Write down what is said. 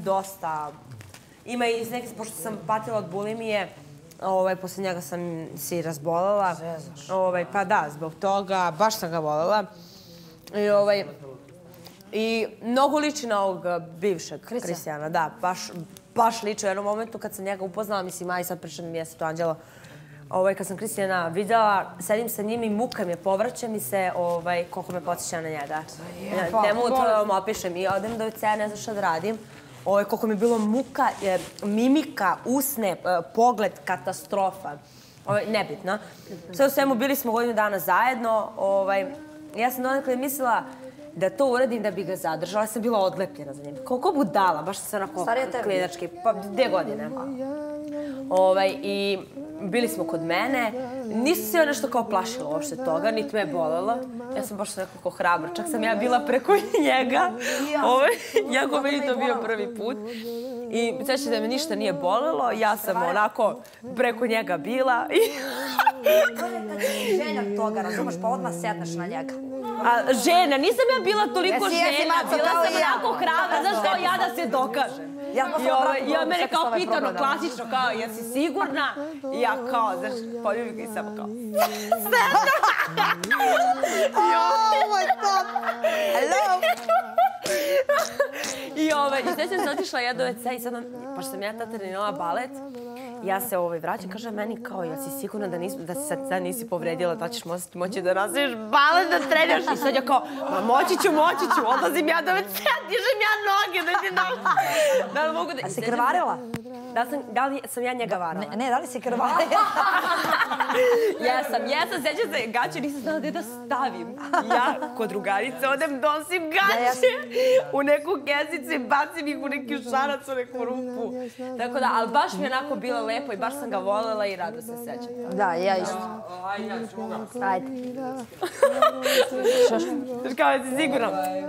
dosta... Ima i iz neke, pošto sam patila od bulimije, posle njega sam se i razbolela. Pa da, zbog toga, baš sam ga volela. I mnogo liči na ovog bivšeg Kristijana, da, baš liči. U jednom momentu kad sam njega upoznala, mislim, aj sad pričam mjesto to Anđelo, kad sam Kristijana videla, sedim sa njim i muka mi je, povraća mi se koliko me podsjeća na njega. Ne mogu to da vam opišem i odem do WC-a, ne znam šta da radim. Koliko mi je bilo muka, mimika, usne, pogled, katastrofa. Nebitno. Sve u svemu, bili smo godinu dana zajedno. Ja sam donekle mislila da to uradim da bi ga zadržala. Ja sam bila odlepljena za njim. Koliko budala, baš sam onako klinački. Pa 2 godine. I bili smo kod mene. Nisam se nešto kao plašila uopšte toga, niti me je bolela. Ja sam baš nekako hrabra. Čak sam ja bila preko njega. Jako meni to bio prvi put. I sveće da me ništa nije bolelo. Ja sam onako preko njega bila. To je kad si želja toga, razumeš, pa odmah sedneš na njega. Žena, nisam ja bila toliko žena. Bila sam onako hrabra, znaš kao ja da se dokažem. I on mene kao pitano, klasično, kao, jesi sigurna? I ja kao, znaš, poljubim ga i samo kao, Oh my god! Hello! I sve sam se otišla ja do WC i sad, pošto sam ja tada trenirala balet, ja se vraćam, kaže meni kao, jel si sigurna da se sad nisi povredila, da ćeš moći da nastaviš balet, da treniraš? I sad ja kao, ma moći ću, odlazim ja do WC, dižem ja noge, da ti dam. Da li mogu da... A si krvarila? Da li sam ja njega varala? Ne, da li si krvarila? Jesam, sećam se, gaće nisam znala gde da stavim. Ja, kod drugarice, odem, nosim gaće u neku kesicu i bacim ih u neki šarac, u neku rupu. Tako da, ali baš mi je onako bilo lepo i baš sam ga volela i rado se sećam. Da, ja isto. Ajde. Znaš kao, jesi sigurno?